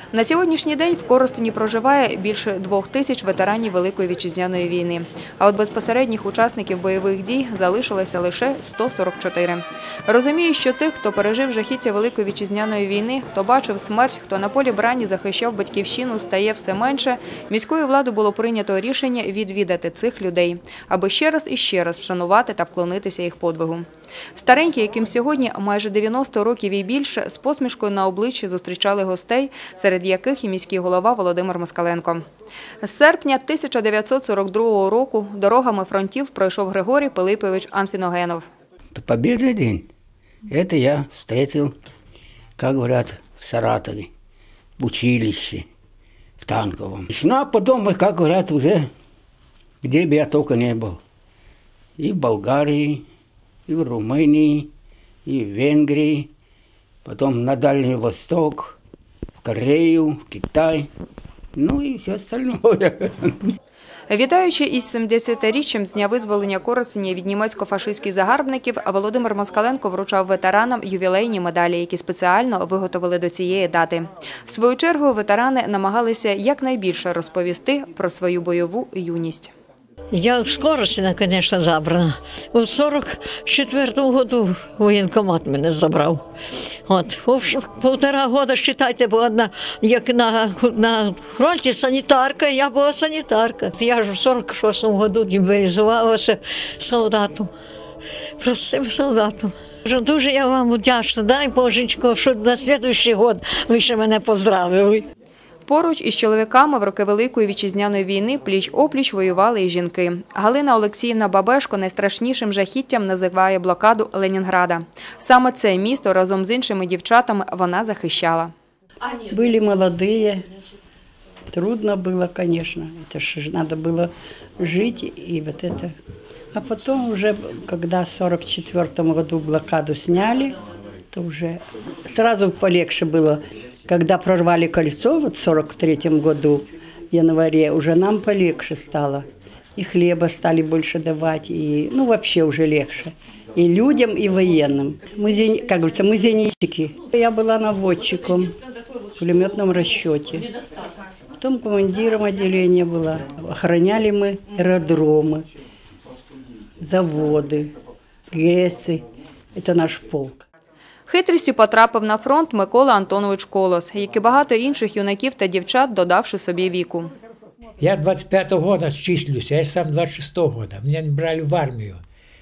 На сьогоднішній день в Коростені проживає більше 2000 ветеранів Великої Вітчизняної війни. А от безпосередніх учасників бойових дій залишилося лише 144. Розумію, що тих, хто пережив жахіття Великої Вітчизняної війни, хто бачив смерть, хто на полі брані захищав батьківщину, стає все менше, міською владою було прийнято рішення відвідати цих людей, аби ще раз і ще раз вшанувати та вклонитися їх подвигу. Старенькі, яким сьогодні майже 90 років і більше, з посмішкою на обличчі зустрічали гостей, серед яких і міський голова Володимир Москаленко. З серпня 1942 року дорогами фронтів пройшов Григорій Пилипович Анфіногенов. Победный день. Это я встретил, как говорят, в Саратове, в училище, в танковом. Ну, а потом, как говорят, уже где бы я только не был. И в Болгарии, и в Румынии, и в Венгрии, потом на Дальний Восток, в Корею, в Китай, ну и все остальное. Вітаючи із 70-річчям з дня визволення Коростеня від німецько-фашистських загарбників, Володимир Москаленко вручав ветеранам ювілейні медалі, які спеціально виготовили до цієї дати. В свою чергу ветерани намагалися якнайбільше розповісти про свою бойову юність. Я с Коростеня, конечно, забрана. У 44-му году воєнкомат мене забрав. От, півтора года, считайте, бо одна, як на фронті санітарка, я була санітарка. Я ж у 46-му году демобілізувалася солдатом, простим солдатом. Дуже я вам вдячна, дай Божечко, що на наступний год ви ще мене поздравили. Поруч із чоловіками в роки Великої Вітчизняної війни пліч-опліч воювали і жінки. Галина Олексіївна Бабешко найстрашнішим жахіттям називає блокаду Ленінграда. Саме це місто разом з іншими дівчатами вона захищала. Були молоді, трудно було, звісно. Це ж треба було жити і вот это. А потім вже, коли в 44-му году блокаду сняли, то вже одразу полегше було. Когда прорвали кольцо вот в 43-м году, в январе, уже нам полегче стало. И хлеба стали больше давать, и, ну, вообще уже легче. И людям, и военным. Мы, как говорится, мы зенитчики. Я была наводчиком в пулеметном расчете. Потом командиром отделения была. Охраняли мы аэродромы, заводы, ГЭСы. Это наш полк. Хитрістю потрапив на фронт Микола Антонович Колос, як і багато інших юнаків та дівчат, додавши собі віку. Я 25-го року числюся, я сам 26-го року. Мене брали в армію.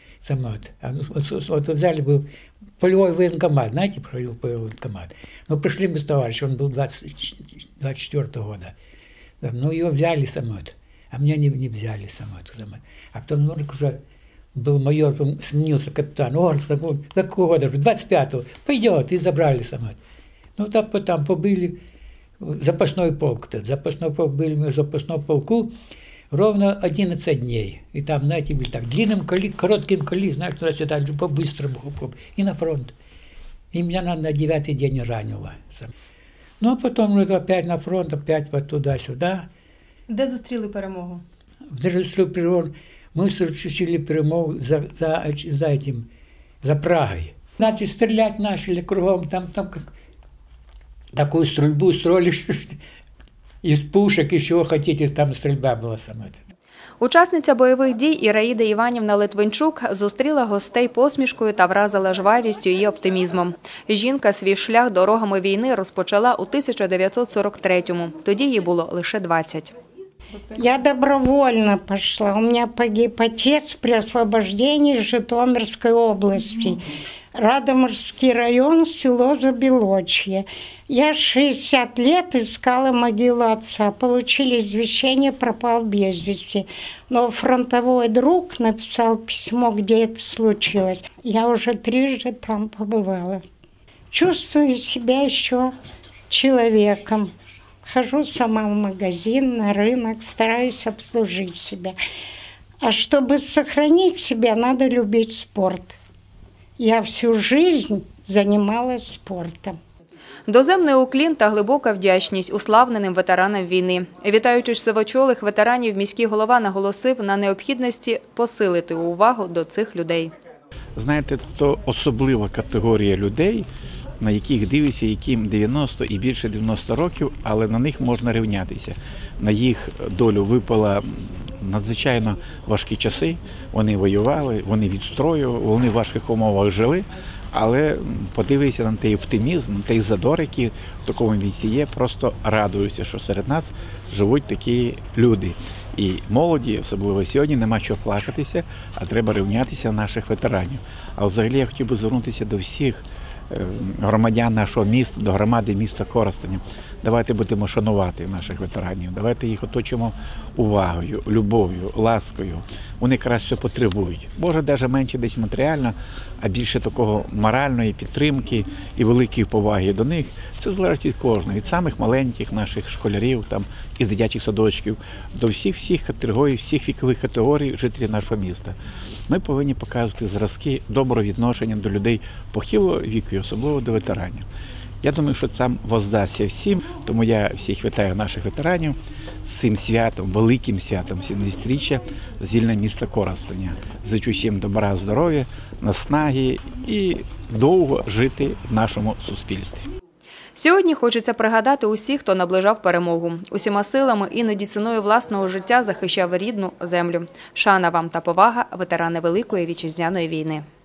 Вот в зале был полевой военкомат, знаете, полевой военкомат. Ну, пришли мы с товарищем, он был 24-го года. Ну, его взяли самот, а меня не взяли самот. А потом уже был майор, сменился капитан, такого года, 25-го, пойдет, и забрали самолет. Ну, там побыли, запасной полк, были мы в запасном полку ровно 11 дней. И там, знаете, были так, длинным коли, коротким коли, знаете, туда-сюда, по-быстрому, и на фронт. И меня на 9-й день ранило. Ну, а потом опять на фронт, опять вот туда-сюда. Де зустріли перемогу? Де зустріли перемогу? Мы зустріли перемогу за Прагой. Начали стрелять, начали кругом, там такую стрельбу строили, из пушек, и чего хотите, там стрельба была сама. Учасниця бойових дій Іраїда Іванівна Литвинчук зустріла гостей посмішкою та вразила жвавістю і оптимізмом. Жінка свій шлях дорогами війни розпочала у 1943-му, тоді їй було лише 20. Я добровольно пошла. У меня погиб отец при освобождении Житомирской области. Радомирский район, село Забелочье. Я 60 лет искала могилу отца. Получили извещение, пропал без вести. Но фронтовой друг написал письмо, где это случилось. Я уже трижды там побывала. Чувствую себя еще человеком. Хожу сама в магазин, на рынок, стараюсь обслужить себя. А чтобы сохранить себя, надо любить спорт. Я всю жизнь занималась спортом. Доземний уклін та глибока вдячність уславненим ветеранам війни. Вітаючи сивочолих ветеранів, міський голова наголосив на необхідності посилити увагу до цих людей. Знаєте, це особлива категорія людей, на яких дивишся, яким 90 і більше 90 років, але на них можна рівнятися. На їх долю випала надзвичайно важкі часи, вони воювали, вони відстроювали, вони в важких умовах жили, але подивися на той оптимізм, на той задор, який в такому віці є, просто радуюся, що серед нас живуть такі люди. І молоді, особливо сьогодні, нема чого плакатися, а треба рівнятися наших ветеранів. А взагалі я хотів би звернутися до всіх громадян нашого міста, до громади міста Коростеня. Давайте будемо шанувати наших ветеранів, давайте їх оточимо увагою, любов'ю, ласкою. Вони якраз все потребують. Може, навіть менше десь матеріально, а більше такого моральної підтримки і великої поваги до них. Це залежить від кожного, від самих маленьких наших школярів, там, із дитячих садочків, до всіх категорій, всіх вікових категорій жителів нашого міста. Ми повинні показувати зразки доброго відношення до людей похилого віку, і особливо до ветеранів. Я думаю, що це воздасться всім, тому я всіх вітаю наших ветеранів з цим святом, великим святом 70-річчя звільнення міста Коростеня. Зичу всім добра, здоров'я, наснаги і довго жити в нашому суспільстві. Сьогодні хочеться пригадати усіх, хто наближав перемогу. Усіма силами, іноді ціною власного життя захищав рідну землю. Шана вам та повага, ветерани Великої Вітчизняної війни.